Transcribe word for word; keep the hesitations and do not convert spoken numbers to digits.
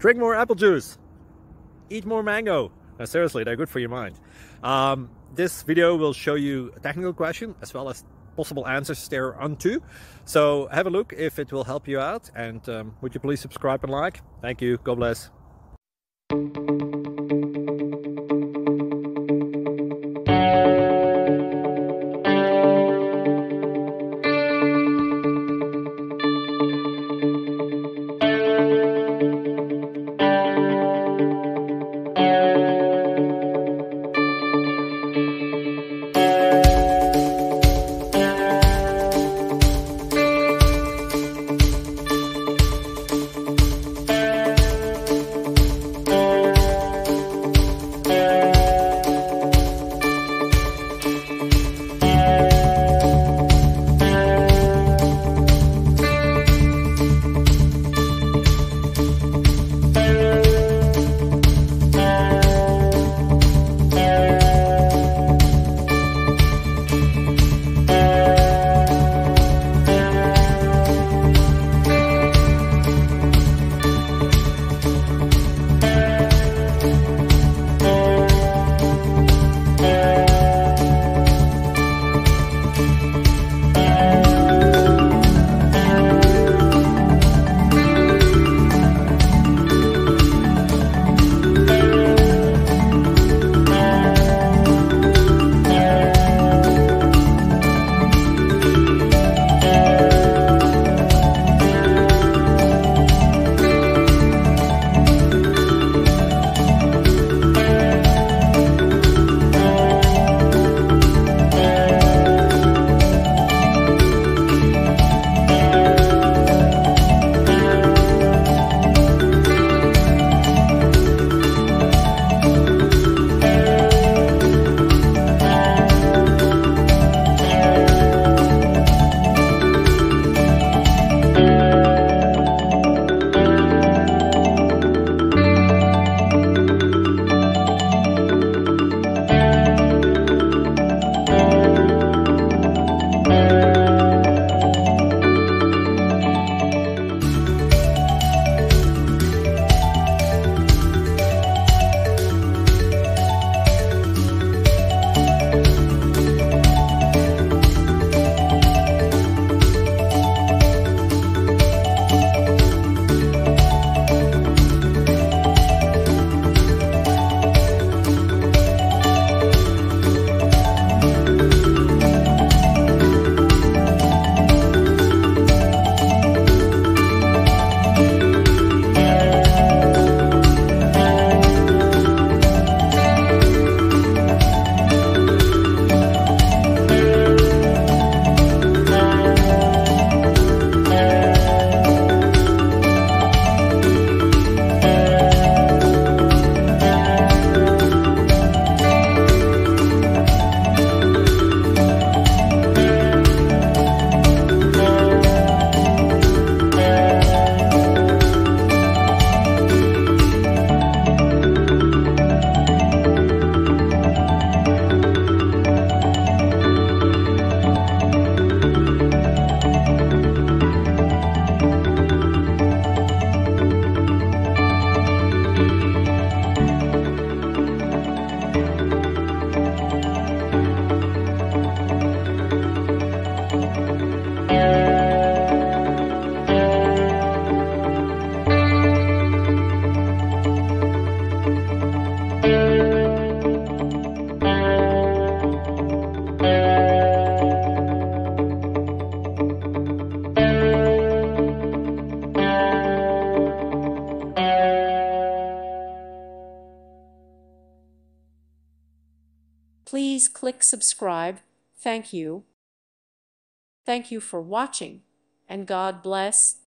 Drink more apple juice. Eat more mango. No, seriously, they're good for your mind. Um, this video will show you a technical question as well as possible answers thereunto. So have a look if it will help you out, and um, would you please subscribe and like? Thank you. God bless. Please click subscribe. Thank you. Thank you for watching, and God bless.